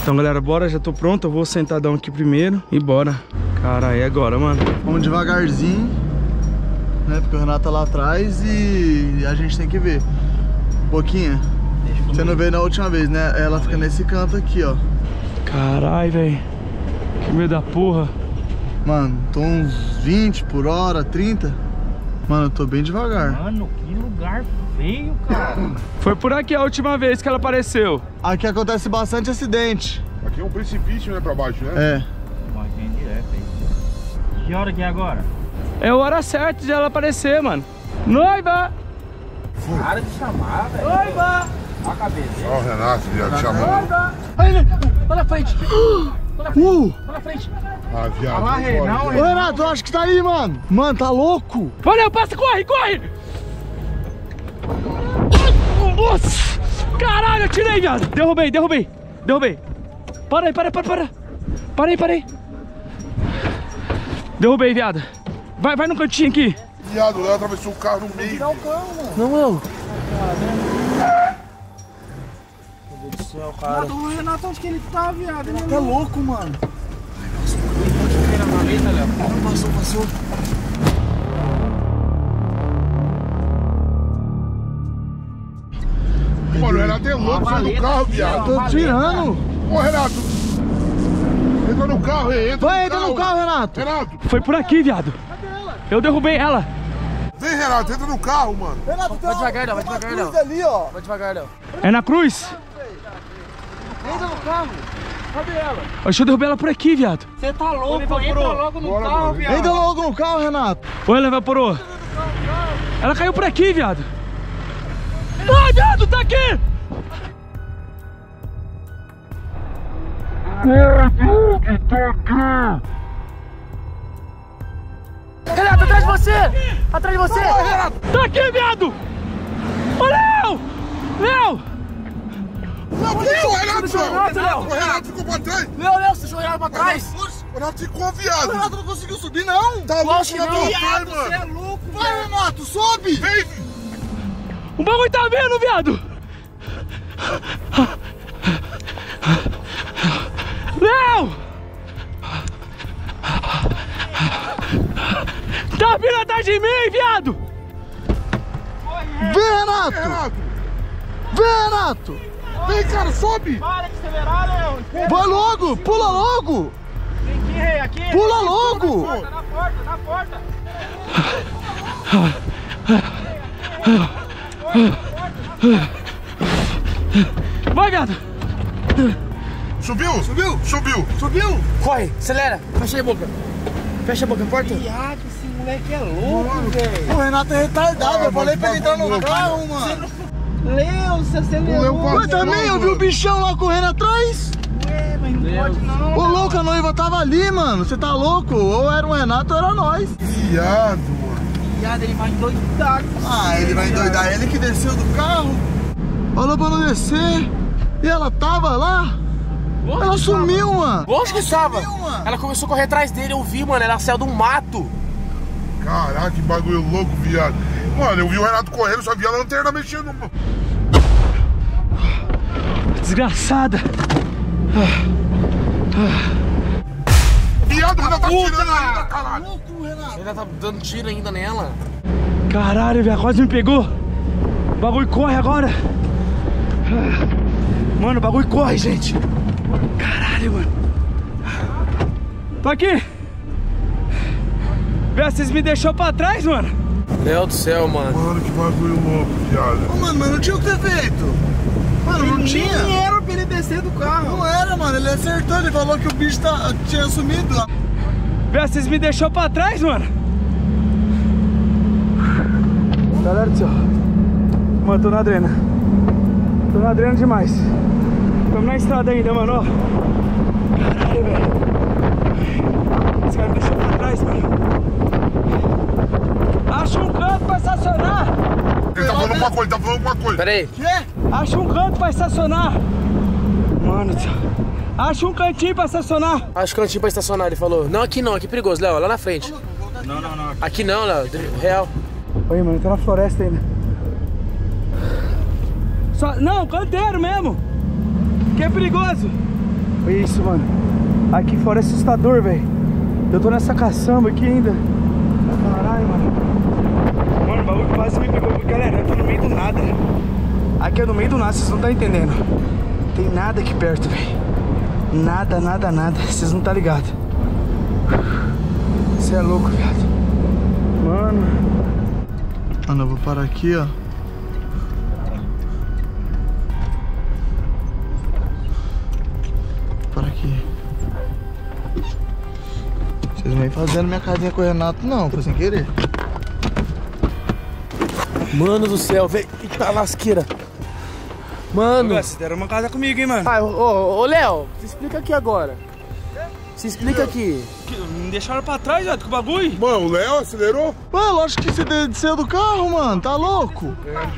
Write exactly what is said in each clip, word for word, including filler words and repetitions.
Então, galera, bora, já tô pronto. Eu vou sentadão aqui primeiro e bora. Cara, é agora, mano. Vamos devagarzinho, né? Porque o Renato tá lá atrás e a gente tem que ver. Boquinha, você não veio na última vez, né? Ela fica nesse canto aqui, ó. Caralho, velho. Que medo da porra. Mano, tô uns vinte por hora, trinta. Mano, eu tô bem devagar. Mano, que lugar feio, cara. Foi por aqui a última vez que ela apareceu. Aqui acontece bastante acidente. Aqui é um precipício, né, pra baixo, né? É. Uma linha direta aí. Que hora que é agora? É a hora certa de ela aparecer, mano. Noiva! Para de chamar, velho. Noiva! Olha a cabeça. Ó o Renato, viado, chamando. Noiva! Olha, olha na frente. Olha na frente. Uh! Olha na frente. Ah, viado. Olha lá, não Rei, pode, não, viado. Rei. Ô, Renato, eu acho que tá aí, mano. Mano, tá louco? Olha, passa, corre, corre! Nossa! Caralho, eu tirei, viado! Derrubei, derrubei, derrubei. Para aí, para aí, para, para. Para aí, para aí. Derrubei, viado. Vai, vai no cantinho aqui. Viado, ela atravessou o carro no meio. Não, eu. Meu Deus do céu, cara. O Renato, onde que ele tá, viado? Ele tá louco, mano. Passou, passou. Mano, o Renato é louco, sai do carro, viado. Tô tirando. Ô, Renato. Entra no carro, Rei, entra Vai, no entra carro. no carro, Renato. Renato, Foi por aqui, viado. Eu derrubei ela. vem, Renato, entra no carro, mano. Renato, Vai devagar, não, vai devagar, não. ali, ó. Vai devagar, não. É na cruz. Entra no carro. Cadê ela? Deixa eu derrubar ela por aqui, viado. Você tá louco, entra logo no Bora, carro, mano. viado. Entra logo no carro, Renato. Oi, ela evaporou. Ela caiu por aqui, viado. Ai, viado, tá aqui. Renato, atrás de você! Atrás de você! Tá aqui, viado. Ô, Léo. Léo. Não, deixa o Renato, deixa o Renato, Léo. O Renato ficou pra trás. Meu Deus, você deixou o Renato pra trás! O Renato ficou, viado. O Renato não conseguiu subir, não. Tá louco Lógico na que tua não. frente, Você é mano. louco, Vai, Renato, sobe. Vem. O bagulho tá vendo, viado. Léo. Tá vindo atrás de mim, viado. Vem, Renato. Renato, Vem, Renato. vem, cara, sobe. Para de acelerar, Léo! Vai logo, pula logo. Vem aqui, Rei, aqui! Pula logo. Na porta, na porta! Vai, viado. Subiu? Subiu? Subiu. Subiu? Corre, acelera! Fecha a boca! Fecha a boca, porta! Viado, esse moleque é louco, velho. O Renato é retardado. Ah, Eu falei mas pra ele entrar no bagulho, carro, mano. Leo, você acelerou. Leo Mas passou, também eu vi o mano. bichão lá correndo atrás. Ué, mas não pode não. Ô, louco, a noiva tava ali, mano. Você tá louco? Ou era o Renato ou era nós. Viado, mano. Viado, ele vai endoidar. Ah, ele vai endoidar. Ele que desceu do carro. Falou pra não descer. E ela tava lá. Ela sumiu, mano. Lógico que estava! Sumiu, mano. Ela começou a correr atrás dele, eu vi, mano, ela saiu do mato! Caraca, que bagulho louco, viado. Mano, eu vi o Renato correndo, só vi a lanterna mexendo. Desgraçada. Viado, o Renato tá Puta! tirando ainda, caralho. Louco, Renato. Ele tá dando tiro ainda nela. Caralho, velho, quase me pegou. O bagulho corre agora. Mano, o bagulho corre, gente. Caralho, mano. Tô aqui. Velho, vocês me deixou pra trás, mano. Meu Deus do céu, mano. Mano, que bagulho louco, viado. Ô, mano, mas não tinha o que ter feito. Mano, não tinha. Nem era pra ele descer do carro. Não era, mano. Ele acertou. Ele falou que o bicho tá, tinha sumido. Velho, vocês me deixou pra trás, mano. Galera do céu. Mano, tô na adrena. Tô na adrena demais. Estamos na estrada ainda, mano, ó. Caralho, velho. Esse cara me deixou pra trás, mano. Acha um canto pra estacionar. Ele tá falando uma coisa, ele tá falando uma coisa. Pera aí. Quê? Acha um canto pra estacionar. Mano do céu. Acha um cantinho pra estacionar. Acho que cantinho pra estacionar, ele falou. Não, aqui não, aqui é perigoso, Léo, lá na frente. Não, não, não. Aqui não, Léo, real. Oi, mano, tô na floresta ainda. Só... Não, canteiro mesmo. Que é perigoso. Olha isso, mano. Aqui fora é assustador, velho. Eu tô nessa caçamba aqui ainda. Caralho, mano. Mano, o bagulho quase me pegou. Galera, eu tô no meio do nada. Aqui é no meio do nada, vocês não estão entendendo. Tem nada aqui perto, velho. Nada, nada, nada. Vocês não tá ligados. Você é louco, viado. Mano. Mano, eu vou parar aqui, ó. Para aqui. Vocês não vêm fazendo minha casinha com o Renato, não. Foi sem querer. Mano do céu, velho. Eita lasqueira. Mano. Vocês deram uma casa comigo, hein, mano. Ah, ô, ô, Léo, se explica aqui agora. Se explica aqui. Me deixaram pra trás, velho, com o bagulho. Mano, o Léo acelerou? Ué, lógico que você desceu do carro, mano. Tá louco?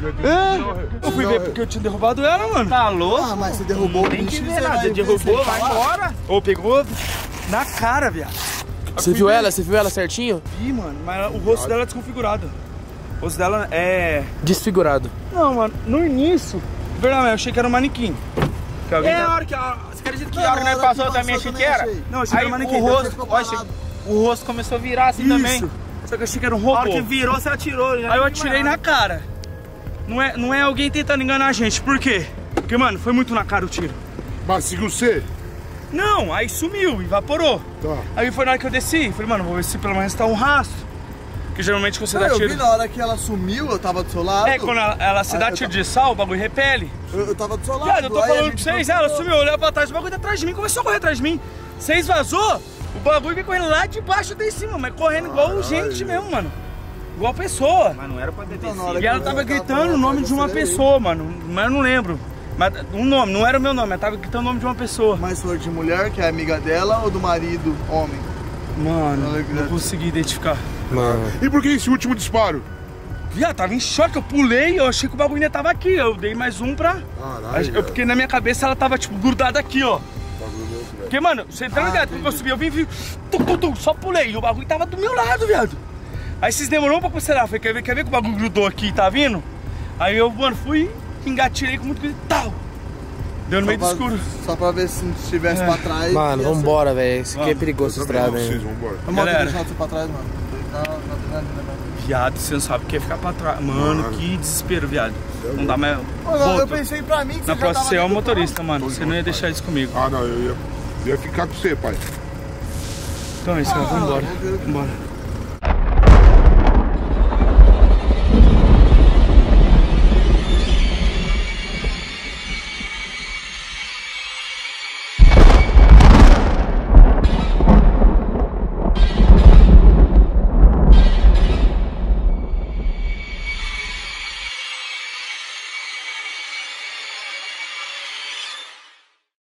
É? Eu fui ver porque eu tinha derrubado ela, mano. Tá louco? Ah, mas você derrubou o Tem que bicho. ver nada. Você derrubou, vai embora. Ô, pegou na cara, viado. Você viu ela? Você viu ela certinho? Vi, mano, mas o rosto dela é desconfigurado. O rosto dela é... Desfigurado. Não, mano, no início, verdade, eu achei que era um manequim. Que alguém É a tá- hora que a... Você acredita que Não, a hora que na nós hora que passou nós também passou, achei que também era? achei. Não, eu achei que Aí era um o manequim. rosto, ficou ó, parado. o rosto começou a virar assim também. Isso. Só que eu achei que era um A robô. hora que virou, você atirou. já Aí eu nem atirei mais na cara. Não é, não é alguém tentando enganar a gente. Por quê? Porque, mano, foi muito na cara o tiro. Mas seguiu você? Não, aí sumiu, evaporou. Tá. Aí foi na hora que eu desci. Falei, mano, vou ver se pelo menos tá um rastro. Porque geralmente quando você Ah, dá eu tiro... vi na hora que ela sumiu, eu tava do seu lado. É, quando ela, ela se Ah, dá eu tiro ta- de sal, o bagulho repele. Eu, eu tava do seu lado. Viado, eu tô aí a falando pra gente vocês, procurou. ela sumiu, eu olhei pra trás, o bagulho tá atrás de mim, começou a correr atrás de mim. Vocês vazou, o bagulho vem correndo lá de baixo até em cima, mas correndo igual gente mesmo, mano. Igual pessoa. Mas não era pra ter Então, na descido. hora E que ela eu tava tava gritando o nome de uma acelerei. pessoa, mano. Mas eu não lembro. Mas um nome, não era o meu nome, ela tava gritando o nome de uma pessoa. Mas foi de mulher, que é amiga dela, ou do marido, homem? Mano, Ela não grita. consegui identificar. E por que esse último disparo? Viado, tava em choque, eu pulei, eu achei que o bagulho ainda tava aqui. Eu dei mais um pra. Caralho, Eu, porque na minha cabeça ela tava, tipo, grudada aqui, ó. Porque, mano, você tá ligado? Quando eu subi, eu vim, vi, tum, tum, tum, só pulei. E o bagulho tava do meu lado, viado. Aí vocês demoraram pra considerar. Falei, quer ver, quer ver que o bagulho grudou aqui, tá vindo? Aí eu, mano, fui, engatilhei com muito cuidado, tal. Deu no meio do Só escuro. pra, só pra ver se não estivesse pra trás. Mano, ia ser- vambora, velho. Isso aqui é Vamos. perigoso, essa Também não, estrada, vocês hein? vão embora. Vamos Galera. deixar você pra trás, mano. Não, não, não, não, não. Viado, você não sabe o que é ficar pra trás. Mano, Mano. que desespero, viado. Não dá mais. Mano, eu Volta. pensei pra mim que você Na já próxima tava você é o dentro do motorista, mano. Você não ia deixar isso comigo. Ah, não, eu ia, ia ficar com você, pai. Então é isso, cara. Vambora. vamos ver. Vambora.